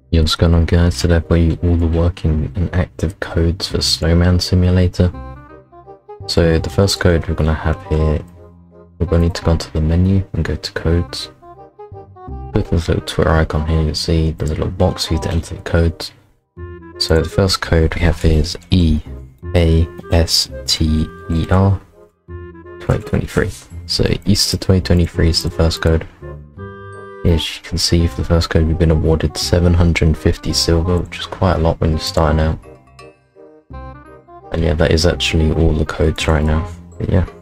Yo, what's going on, guys? Today I've got you all the working and active codes for Snowman Simulator. So the first code we're going to have here, we're going to need to go onto the menu and go to codes. Click this little Twitter icon here, you'll see there's a little box for you to enter the codes. So the first code we have here is EASTER 2023. So Easter 2023 is the first code. As you can see, for the first code we've been awarded 750 silver, which is quite a lot when you're starting out. And yeah, that is actually all the codes right now. But yeah.